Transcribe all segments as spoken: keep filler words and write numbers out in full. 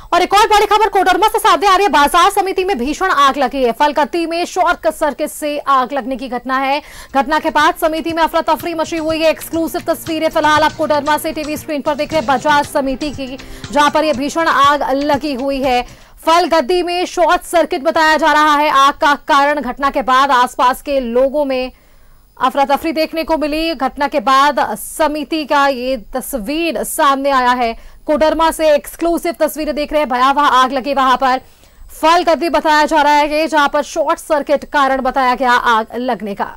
और एक और बड़ी खबर कोडरमा से सामने आ रही है। बाजार समिति में भीषण आग लगी है। फलकत्ती में शॉर्ट सर्किट से आग लगने की घटना है। घटना के बाद समिति में अफरा तफरी मची हुई है। एक्सक्लूसिव तस्वीरें फिलहाल आप कोडरमा से टीवी स्क्रीन पर देख रहे हैं बाजार समिति की, जहां पर यह भीषण आग लगी हुई है। फलगद्दी में शॉर्ट सर्किट बताया जा रहा है आग का कारण। घटना के बाद आसपास के लोगों में अफरा तफरी देखने को मिली। घटना के बाद समिति का ये तस्वीर सामने आया है। कोडरमा से एक्सक्लूसिव तस्वीरें देख रहे हैं। भयावह आग लगी वहां पर। फलगद्दी बताया जा रहा है कि जहां पर शॉर्ट सर्किट कारण बताया गया आग लगने का।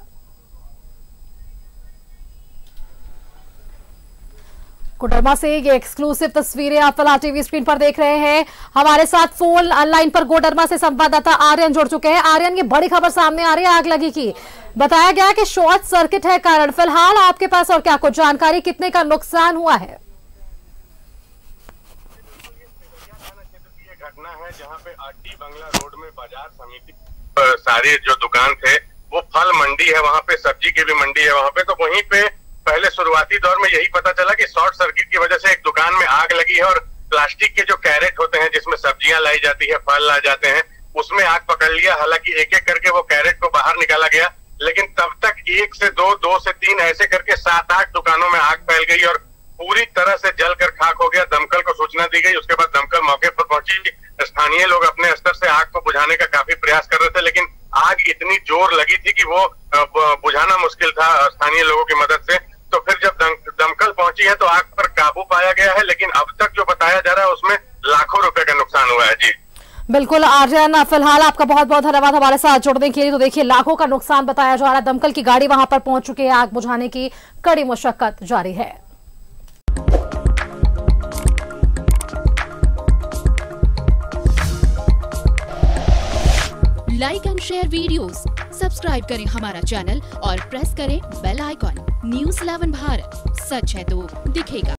कोडरमा से ये एक्सक्लूसिव तस्वीरें आप फिलहाल टीवी स्क्रीन पर देख रहे हैं। हमारे साथ फोन लाइन पर कोडरमा से संवाददाता आर्यन जुड़ चुके हैं। आर्यन, ये बड़ी खबर सामने आ रही है आग लगी की। बताया गया कि शॉर्ट सर्किट है कारण। फिलहाल आपके पास और क्या कुछ जानकारी, कितने का नुकसान हुआ है? घटना है जहां पे आरटी बंगला रोड में बाजार समिति सारे जो दुकान थे वो फल मंडी है, वहां पे सब्जी की भी मंडी है वहां पे। तो वहीं पे पहले शुरुआती दौर में यही पता चला कि शॉर्ट सर्किट की वजह से एक दुकान में आग लगी है और प्लास्टिक के जो कैरेट होते हैं जिसमें सब्जियां लाई जाती है, फल ला जाते हैं, उसमें आग पकड़ लिया। हालांकि एक एक करके वो कैरेट को बाहर निकाला गया, लेकिन तब तक एक से दो, दो से तीन ऐसे करके सात आठ दुकानों में आग फैल गई और पूरी तरह से जलकर खाक हो गया। दमकल को सूचना दी गई, उसके बाद दमकल मौके पर पहुंची। स्थानीय लोग अपने स्तर से आग को बुझाने का काफी प्रयास कर रहे थे, लेकिन आग इतनी जोर लगी थी कि वो बुझाना मुश्किल था स्थानीय लोगों की मदद से। तो फिर जब दम, दमकल पहुंची है तो आग पर काबू पाया गया है, लेकिन अब तक जो बताया जा रहा है उसमें लाखों रुपए का नुकसान हुआ है। जी बिल्कुल आर्यन, फिलहाल आपका बहुत बहुत धन्यवाद हमारे साथ जुड़ने के लिए। तो देखिए, लाखों का नुकसान बताया जा रहा है। दमकल की गाड़ी वहां पर पहुंच चुकी है। आग बुझाने की कड़ी मशक्कत जारी है। Like and share videos, subscribe करें हमारा चैनल और प्रेस करें bell icon. News eleven Bharat, सच है तो दिखेगा।